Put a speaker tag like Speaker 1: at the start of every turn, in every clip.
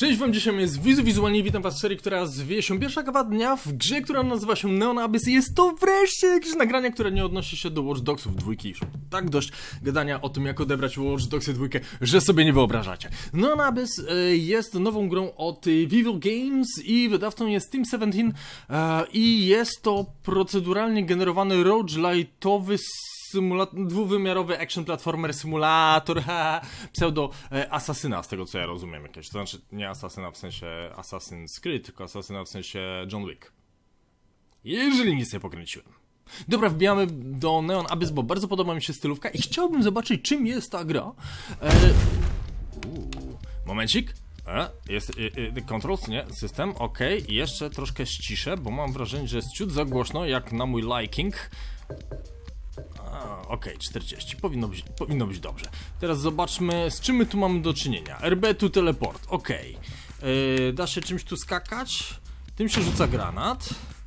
Speaker 1: Cześć wam, dzisiaj jest wizualnie, witam was w serii, która zwie się Pierwsza kawa dnia w grze, która nazywa się Neon Abyss. Jest to wreszcie jakieś nagranie, które nie odnosi się do Watch Dogsów 2. Już tak dość gadania o tym, jak odebrać Watch Dogsy 2, że sobie nie wyobrażacie. Neon Abyss jest nową grą od Vivo Games i wydawcą jest Team 17 i jest to proceduralnie generowany roguelite'owy dwuwymiarowy action platformer simulator, pseudo asasyna, z tego co ja rozumiem jakieś. To znaczy nie asasyna w sensie Assassin's Creed, tylko asasyna w sensie John Wick. Jeżeli nic nie pokręciłem. Dobra, wbijamy do Neon Abyss, bo bardzo podoba mi się stylówka i chciałbym zobaczyć, czym jest ta gra. Momencik. Jest controls, nie? System, ok. I jeszcze troszkę ściszę, bo mam wrażenie, że jest ciut za głośno, jak na mój liking. Ok, 40. Powinno być dobrze. Teraz zobaczmy, z czym my tu mamy do czynienia. RB tu teleport, ok. Da się czymś tu skakać. Tym się rzuca granat.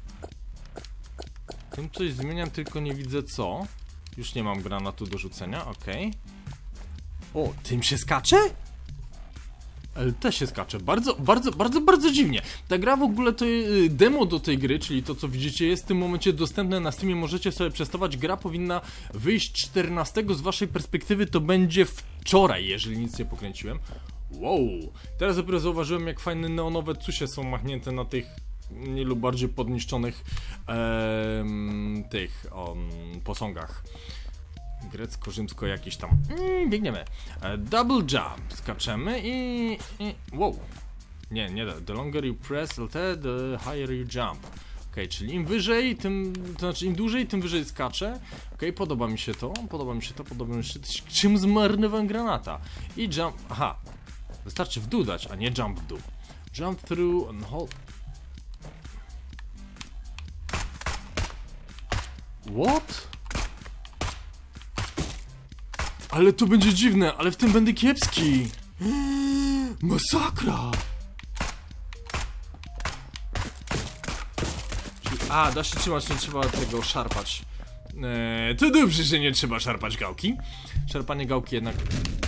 Speaker 1: Tym coś zmieniam, tylko nie widzę co. Już nie mam granatu do rzucenia, ok. O, tym się skacze? LT się skacze, bardzo dziwnie. Ta gra w ogóle to demo do tej gry, czyli to co widzicie jest w tym momencie dostępne na Steamie, możecie sobie przetestować. Gra powinna wyjść 14, z waszej perspektywy to będzie wczoraj, jeżeli nic nie pokręciłem. Wow, teraz dopiero zauważyłem, jak fajne neonowe cusie są machnięte na tych mniej lub bardziej podniszczonych posągach. Grecko-rzymsko jakiś tam. Biegniemy. Double jump. Skaczemy i... Wow. Nie. The longer you press LT, the higher you jump. Ok, czyli im wyżej, tym... To znaczy im dłużej, tym wyżej skaczę. Ok, podoba mi się to. Czym zmarnowałem granata? I jump... Aha. Wystarczy w dół dać, a nie jump w dół. Jump through and hold... What? Ale to będzie dziwne, ale w tym będę kiepski. Masakra. A, da się trzymać, nie trzeba tego szarpać. To dobrze, że nie trzeba szarpać gałki. Szarpanie gałki jednak...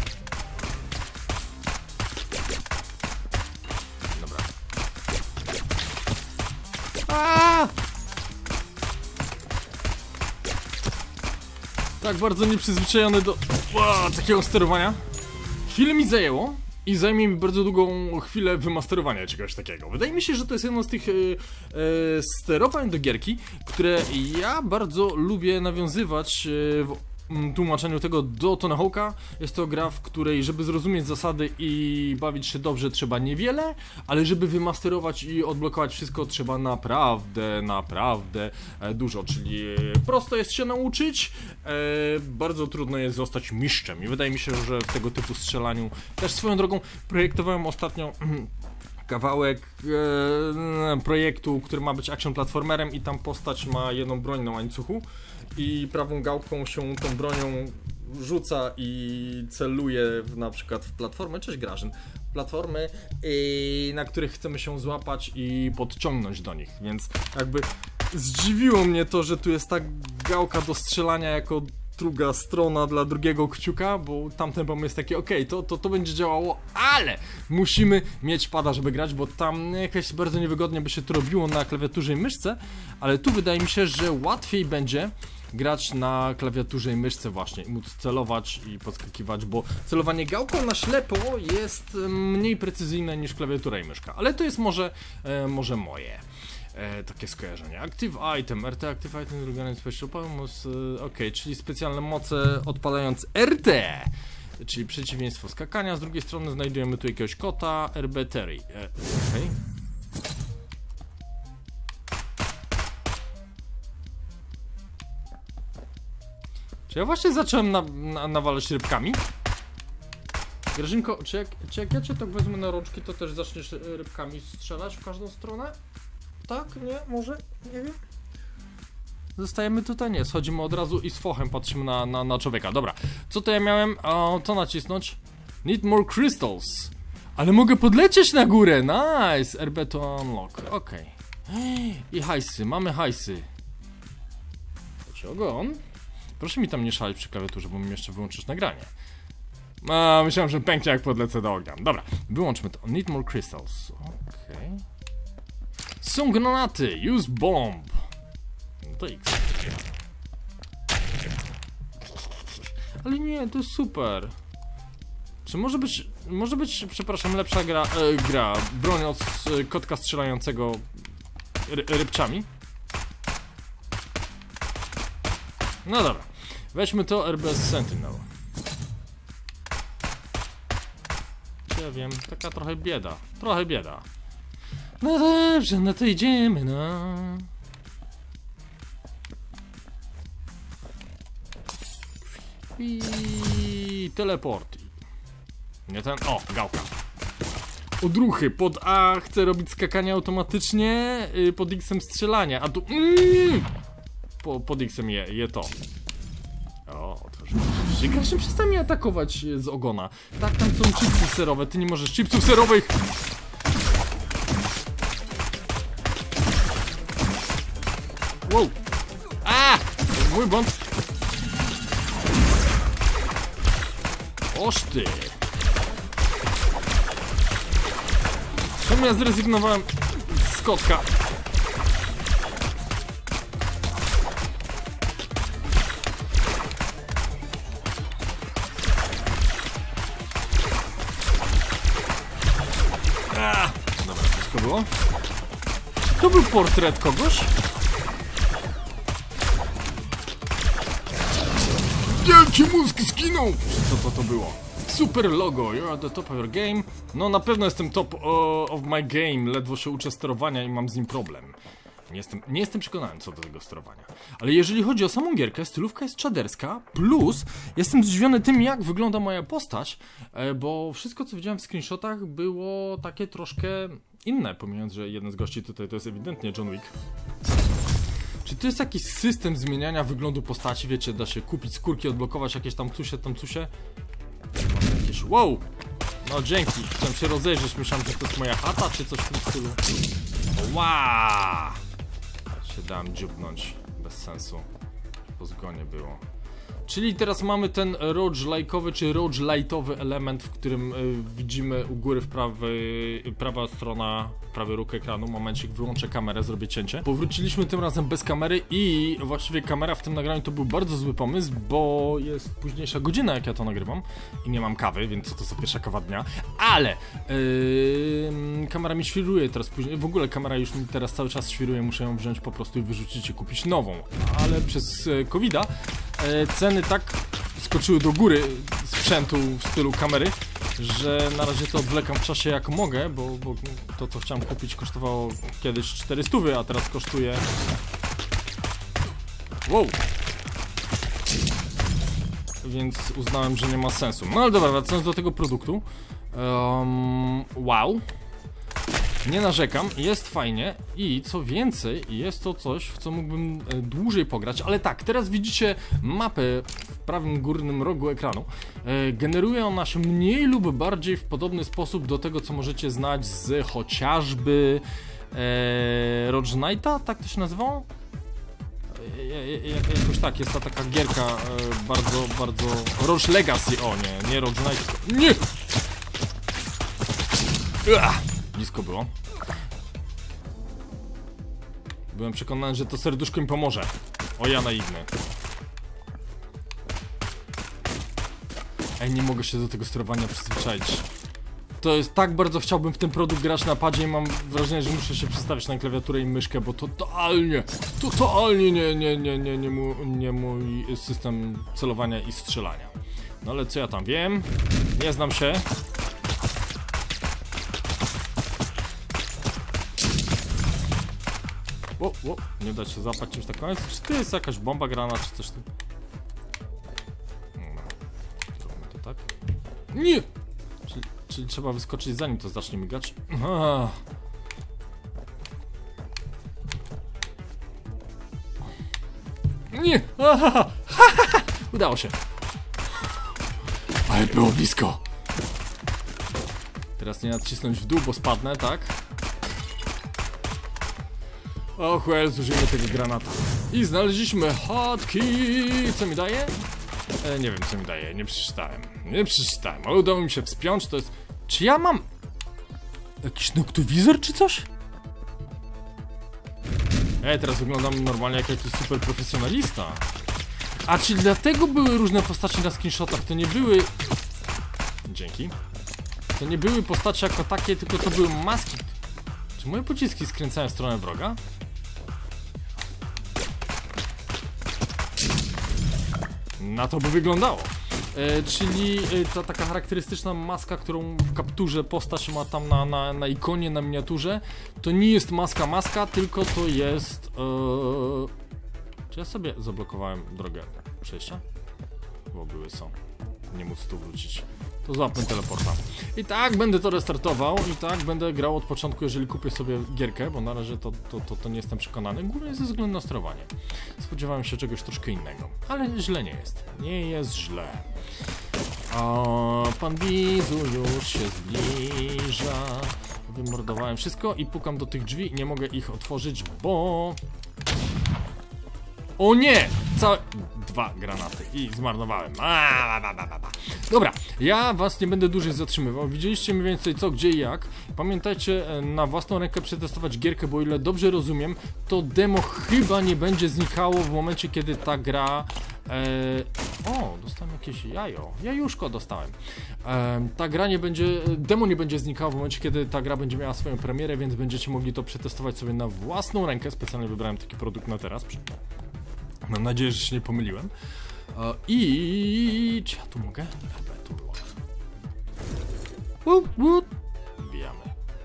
Speaker 1: Dobra. Tak bardzo nieprzyzwyczajony do takiego sterowania. Chwilę mi zajęło i zajmie mi bardzo długą chwilę wymasterowania czegoś takiego. Wydaje mi się, że to jest jedno z tych sterowań do gierki, które ja bardzo lubię nawiązywać w tłumaczeniu tego do Tony Hawk'a. Jest to gra, w której żeby zrozumieć zasady i bawić się dobrze trzeba niewiele, ale żeby wymasterować i odblokować wszystko trzeba naprawdę dużo, czyli prosto jest się nauczyć, bardzo trudno jest zostać mistrzem i wydaje mi się, że w tego typu strzelaniu też swoją drogą projektowałem ostatnio kawałek projektu, który ma być action platformerem i tam postać ma jedną broń na łańcuchu i prawą gałką się tą bronią rzuca i celuje na przykład w platformę, cześć Grażyn, platformy, na których chcemy się złapać i podciągnąć do nich, więc jakby zdziwiło mnie to, że tu jest ta gałka do strzelania jako druga strona dla drugiego kciuka, bo tamten pomysł jest taki, okej, to będzie działało, ale musimy mieć pada, żeby grać, bo tam jakieś bardzo niewygodnie by się to robiło na klawiaturze i myszce, ale tu wydaje mi się, że łatwiej będzie grać na klawiaturze i myszce właśnie i móc celować i podskakiwać, bo celowanie gałką na ślepo jest mniej precyzyjne niż klawiatura i myszka, ale to jest może moje takie skojarzenie. Active item, RT Active item, drugi special pomoc, ok, czyli specjalne moce odpalając RT, czyli przeciwieństwo skakania. Z drugiej strony znajdujemy tu jakiegoś kota, RB Terry. Okay. Czy ja właśnie zacząłem nawalać rybkami? Grażynko, czy jak ja cię tak wezmę na rączki, to też zaczniesz rybkami strzelać w każdą stronę? Tak? Nie? Może? Nie wiem. Zostajemy tutaj? Nie, schodzimy od razu i z fochem patrzymy na człowieka. Dobra, co to ja miałem? O, to nacisnąć. Need more crystals. Ale mogę podlecieć na górę. Nice. RB to unlock. Okej. I hajsy. Mamy hajsy. Ogon. Proszę mi tam nie szaleć przy klawiaturze, bo mi jeszcze wyłączysz nagranie. A, myślałem, że pęknie jak podlecę do ognia. Dobra, wyłączmy to. Need more crystals. Okej. Są granaty. Use bomb. No to X. Ale nie, to jest super. Czy może być, przepraszam, lepsza gra, broń od kotka strzelającego rybczami? No dobra, weźmy to RBS Sentinel. Ja wiem, taka trochę bieda, No dobrze, no to idziemy, no. I teleport. Nie ten, o, gałka. Odruchy, pod A chcę robić skakanie automatycznie, pod X-em strzelanie, a tu pod X-em je to. O, otworzyłem. Grasz, przestań mnie atakować z ogona. Tak, tam są chipsy serowe, ty nie możesz chipsów serowych! Wow! A! Mój błąd! Oż ty! Czemu ja zrezygnowałem z kotka? Dobra, wszystko było. To był portret kogoś? Wielki mózg skinął! Co to było? Super logo, you're at the top of your game. No na pewno jestem top of my game. Ledwo się uczę sterowania i mam z nim problem. Nie jestem przekonany co do tego sterowania. Ale jeżeli chodzi o samą gierkę, stylówka jest czaderska. Plus jestem zdziwiony tym, jak wygląda moja postać, bo wszystko co widziałem w screenshotach było takie troszkę inne. Pomijając, że jeden z gości tutaj to jest ewidentnie John Wick. Czy to jest jakiś system zmieniania wyglądu postaci? Wiecie, da się kupić skórki, odblokować jakieś tam cusie. Jakieś... Wow! No dzięki, chciałem się rozejrzeć, myślałem, że to jest moja chata, czy coś w tym stylu. Wow! Się dałem dziubnąć, bez sensu. Po zgonie było. Czyli teraz mamy ten roguelike'owy czy roguelite'owy element, w którym widzimy u góry prawa strona, prawy róg ekranu. Momencik, wyłączę kamerę, zrobię cięcie. Powróciliśmy tym razem bez kamery i właściwie kamera w tym nagraniu to był bardzo zły pomysł, bo jest późniejsza godzina, jak ja to nagrywam i nie mam kawy, więc to jest pierwsza kawa dnia, ale kamera mi świruje teraz później, w ogóle kamera już mi teraz cały czas świruje, muszę ją wziąć po prostu i wyrzucić i kupić nową, ale przez COVID-a ceny tak skoczyły do góry sprzętu w stylu kamery, że na razie to odwlekam w czasie jak mogę, bo to co chciałem kupić kosztowało kiedyś 400, a teraz kosztuje... Wow! Więc uznałem, że nie ma sensu. No ale dobra, wracając do tego produktu. Wow! Nie narzekam, jest fajnie i co więcej, jest to coś, w co mógłbym dłużej pograć, ale tak, teraz widzicie mapę w prawym górnym rogu ekranu. Generuje ona się mniej lub bardziej w podobny sposób do tego, co możecie znać z chociażby Rogue Knighta, tak to się nazywało? Jakoś tak, jest ta taka gierka bardzo... Rogue Legacy, o nie Rogue Knight, nie! Blisko było. Byłem przekonany, że to serduszko mi pomoże. O ja naiwny. Ej, nie mogę się do tego sterowania przyzwyczaić. To jest tak bardzo chciałbym w ten produkt grać na padzie i mam wrażenie, że muszę się przestawić na klawiaturę i myszkę, bo totalnie nie mój system celowania i strzelania. No ale co ja tam wiem? Nie znam się. Nie da się złapać czymś takim. Czy to jest jakaś bomba grana, czy coś tam? Zrobimy to tak. Nie! Czyli trzeba wyskoczyć zanim to zacznie migać. Nie! Udało się. Ale było blisko. Teraz nie nacisnąć w dół, bo spadnę, tak? Och well, zużyjmy tego granata. I znaleźliśmy hotkey. Co mi daje? Nie wiem, co mi daje, nie przeczytałem, ale udało mi się wspiąć, to jest... Czy ja mam... jakiś noktowizor, czy coś? Teraz wyglądam normalnie jak jakiś super profesjonalista. A czy dlatego były różne postacie na screenshotach? To nie były... Dzięki. To nie były postacie jako takie, tylko to były maski. Czy moje pociski skręcają w stronę wroga? Na to by wyglądało. Czyli ta taka charakterystyczna maska, którą w kapturze postać ma tam na ikonie, na miniaturze, to nie jest maska, tylko to jest... Czy ja sobie zablokowałem drogę przejścia? Bo były są. Nie móc tu wrócić. To złapmy teleporta. I tak będę to restartował i tak będę grał od początku, jeżeli kupię sobie gierkę, bo na razie to nie jestem przekonany, głównie ze względu na sterowanie. Spodziewałem się czegoś troszkę innego, ale źle nie jest. Nie jest źle. O, pan Wizu już się zbliża. Wymordowałem wszystko i pukam do tych drzwi. Nie mogę ich otworzyć, bo... O nie! Całe... 2 granaty i zmarnowałem. Dobra, ja was nie będę dłużej zatrzymywał. Widzieliście mniej więcej co, gdzie i jak. Pamiętajcie na własną rękę przetestować gierkę, bo o ile dobrze rozumiem, to demo chyba nie będzie znikało w momencie, kiedy ta gra... O, dostałem jakieś jajo. Jajuszko dostałem. Ta gra nie będzie... Demo nie będzie znikało w momencie, kiedy ta gra będzie miała swoją premierę, więc będziecie mogli to przetestować sobie na własną rękę. Specjalnie wybrałem taki produkt na teraz. Mam nadzieję, że się nie pomyliłem. I... Czy ja tu mogę? Tu było. Wbijamy.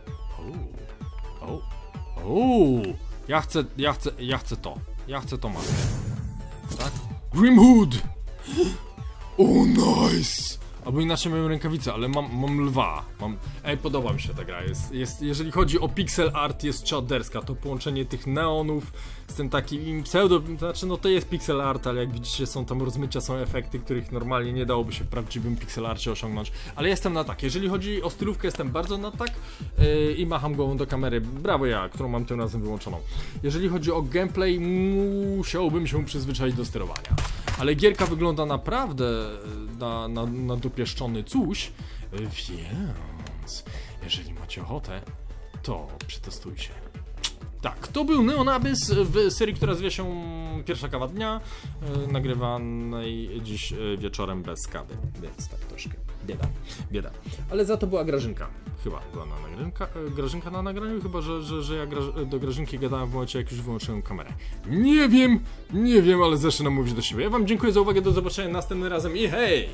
Speaker 1: Ja chcę to. Ja chcę to maskę. Tak? Grimhood! O, nice! Albo inaczej mają rękawice, ale mam lwa. Podoba mi się ta gra. Jeżeli chodzi o pixel art, jest czaderska. To połączenie tych neonów z tym takim pseudo... Znaczy, no to jest pixel art, ale jak widzicie, są tam rozmycia, są efekty, których normalnie nie dałoby się w prawdziwym pixel arcie osiągnąć. Ale jestem na tak. Jeżeli chodzi o stylówkę, jestem bardzo na tak i macham głową do kamery. Brawo ja, którą mam tym razem wyłączoną. Jeżeli chodzi o gameplay, musiałbym się przyzwyczaić do sterowania. Ale gierka wygląda naprawdę na dopieszczony coś, więc jeżeli macie ochotę, to przetestujcie. Tak, to był Neon Abyss w serii, która zwie się Pierwsza kawa dnia, nagrywanej dziś wieczorem bez kawy, więc tak troszkę bieda. Ale za to była Grażynka, chyba była Grażynka na nagraniu, chyba że ja do Grażynki gadałem w momencie, jak już wyłączyłem kamerę. Nie wiem, ale zaczynam mówić do siebie. Ja wam dziękuję za uwagę, do zobaczenia następnym razem i hej!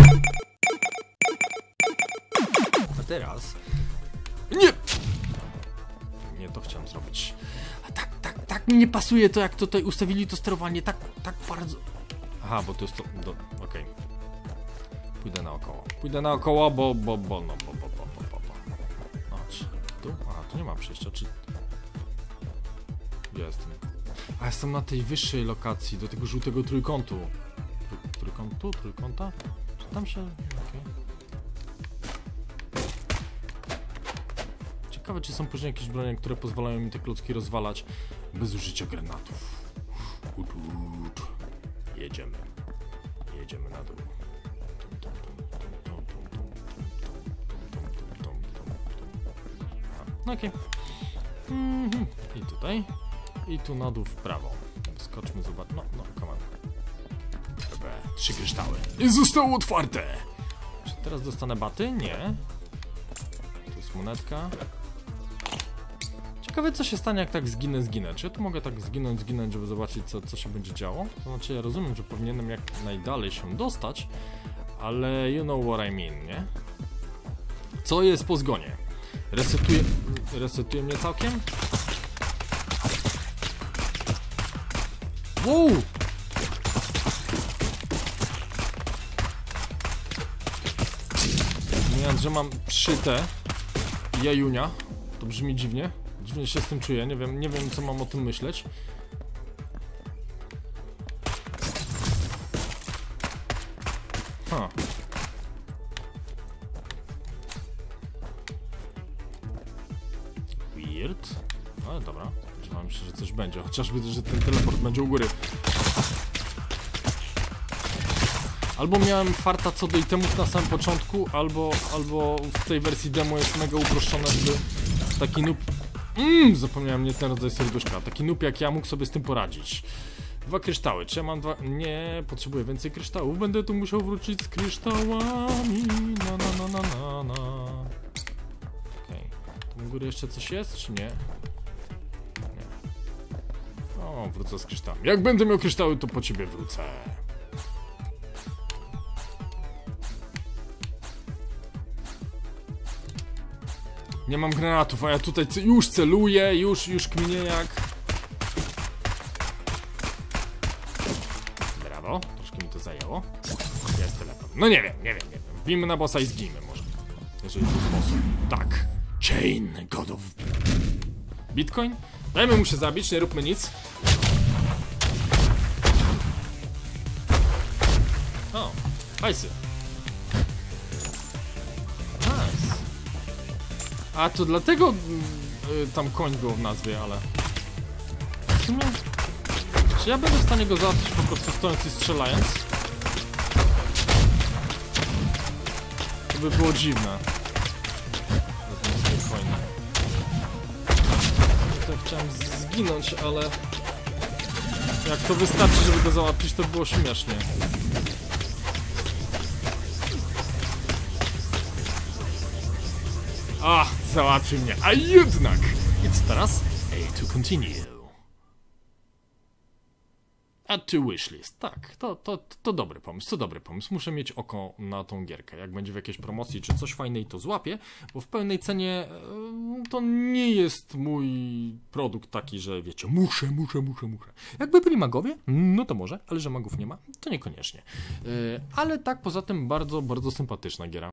Speaker 1: A teraz... Nie to chciałem zrobić. A tak mi nie pasuje to, jak tutaj ustawili to sterowanie, tak bardzo... Aha, bo to jest to... Okej. Pójdę naokoło, bo... Chodź. Tu? Aha, tu nie ma przejścia, czy... Jestem. A jestem na tej wyższej lokacji, do tego żółtego trójkątu. Trójkąta? Czy tam się... Okay. Ciekawe, czy są później jakieś bronie, które pozwalają mi te klocki rozwalać bez użycia granatów. Jedziemy na dół. Okej. I tutaj. I tu na dół w prawo. Skoczmy, zobacz. No, come on. 3 kryształy. I zostało otwarte! Czy teraz dostanę baty? Nie. Tu jest monetka. Ciekawe, co się stanie, jak tak zginę. Czy ja tu mogę tak zginąć, żeby zobaczyć, co się będzie działo? To znaczy, ja rozumiem, że powinienem jak najdalej się dostać, ale you know what I mean, nie? Co jest po zgonie? Resetuje mnie całkiem? Wow! Mówiąc, że mam 3T jajunia, to brzmi dziwnie. Dziwnie się z tym czuję, nie wiem co mam o tym myśleć. Weird. Ale dobra, spodziewałem się, że coś będzie, chociażby, że ten teleport będzie u góry. Albo miałem farta co do itemów na samym początku, albo w tej wersji demo jest mega uproszczone, żeby taki noob... zapomniałem, nie ten rodzaj serduszka. Taki noob jak ja mógł sobie z tym poradzić. 2 kryształy, czy ja mam 2? Nie, potrzebuję więcej kryształów. Będę tu musiał wrócić z kryształami. Na. Okej. Tu u góry jeszcze coś jest, czy nie? Nie. O, wrócę z kryształami. Jak będę miał kryształy, to po ciebie wrócę. Nie mam granatów, a ja tutaj już celuję, już kminię jak... Brawo, troszkę mi to zajęło. Jest telefon. No nie wiem. Wbijmy na bossa i zgijmy może. Jeżeli to sposób. Tak. Chain God of... Bitcoin? Dajmy mu się zabić, nie róbmy nic. O, hajsy. Nice. A to dlatego tam koń był w nazwie, ale... W sumie... Czy ja będę w stanie go załatwić po prostu stojąc i strzelając? To by było dziwne. Wezmę sobie coina. Ja chciałem zginąć, ale... Jak to wystarczy, żeby go załatwić, to było śmiesznie. Załatwił mnie, a jednak! I co teraz? A to continue. Add to wishlist. Tak, to dobry pomysł, Muszę mieć oko na tą gierkę. Jak będzie w jakiejś promocji czy coś fajnej, to złapię, bo w pełnej cenie to nie jest mój produkt taki, że wiecie, muszę. Jakby byli magowie, no to może, ale że magów nie ma, to niekoniecznie. Ale tak, poza tym bardzo sympatyczna giera.